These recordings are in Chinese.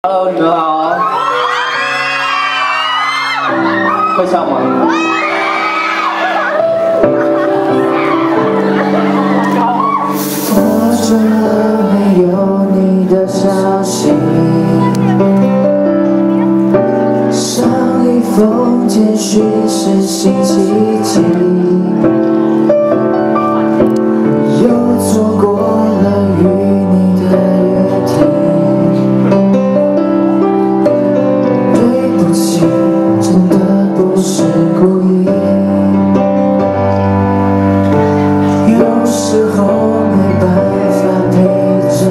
Hello， 你们好。会唱吗？ 我真的没有你的消息，上一封简讯是星期几，又错过了与你的约定。对不起，真的不是故意，有时候没办法陪着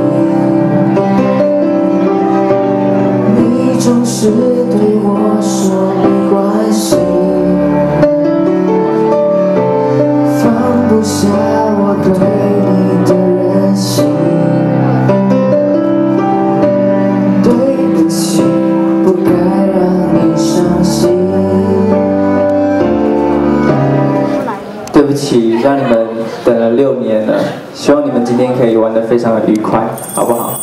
你，你总是对我说没关系，放不下我对你的任性。对不起，不该让你伤心。 对不起，让你们等了6年了，希望你们今天可以玩得非常的愉快，好不好？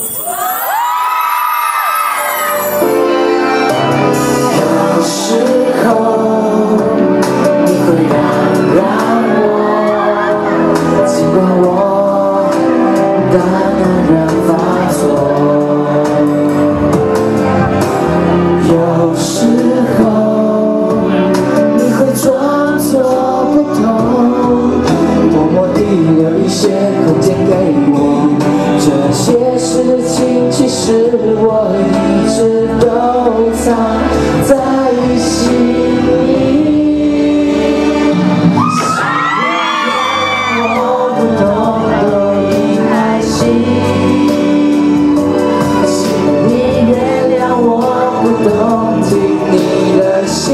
有时候你会让我，尽管我大男人发作。有时候你会装作不懂，默默地留一些空间给我。这些事情其实我一直都藏在心里。我不懂都已开心，请你原谅我不懂听你的心，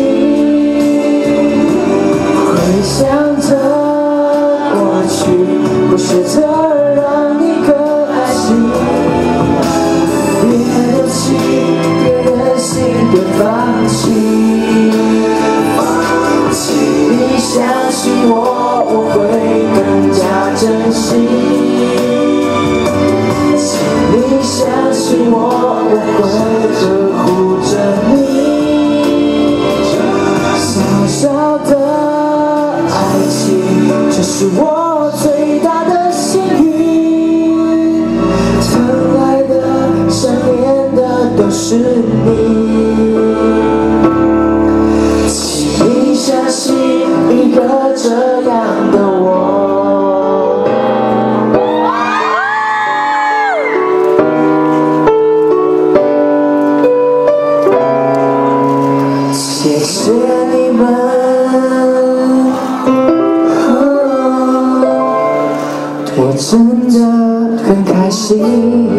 回想着过去，不试着让你更安心。别留情，别任性，别放弃。请你相信我，我会更加珍惜。请你相信我，我会呵护着你。小小的爱情，这是我最大的幸运。疼爱的、想念的都是你。请你相信一个这样的我。谢谢你们，我真的很开心。